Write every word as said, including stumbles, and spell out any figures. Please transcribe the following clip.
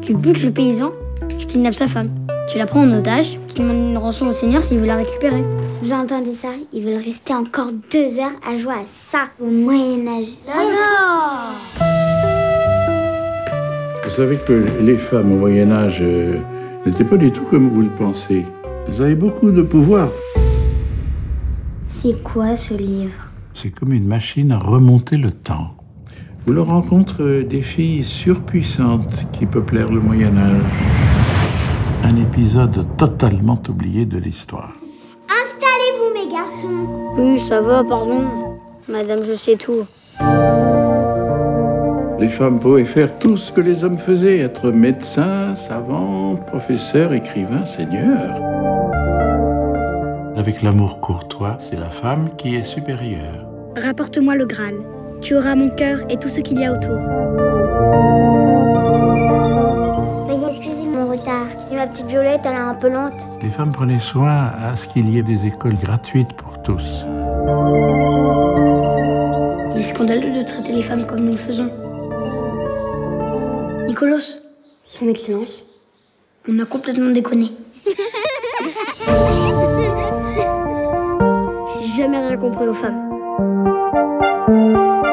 Tu butes le paysan, tu kidnappes sa femme. Tu la prends en otage, tu demandes une rançon au seigneur s'il veut la récupérer. Vous entendez ça? Ils veulent rester encore deux heures à jouer à ça, au Moyen-Âge. Non, non. Vous savez que les femmes au Moyen-Âge euh, n'étaient pas du tout comme vous le pensez. Elles avaient beaucoup de pouvoir. C'est quoi ce livre? C'est comme une machine à remonter le temps. Vous leur rencontrez des filles surpuissantes qui peuplèrent le Moyen-Âge. Un épisode totalement oublié de l'histoire. Installez-vous, mes garçons. Oui, ça va, pardon. Madame, je sais tout. Les femmes pouvaient faire tout ce que les hommes faisaient, être médecins, savants, professeurs, écrivains, seigneurs. Avec l'amour courtois, c'est la femme qui est supérieure. Rapporte-moi le Graal. Tu auras mon cœur et tout ce qu'il y a autour. Veuillez excuser mon retard. Et ma petite Violette, elle est un peu lente. Les femmes prenaient soin à ce qu'il y ait des écoles gratuites pour tous. Il est scandaleux de traiter les femmes comme nous le faisons. Nicolas, Son Excellence. on a complètement déconné. J'ai jamais rien compris aux femmes.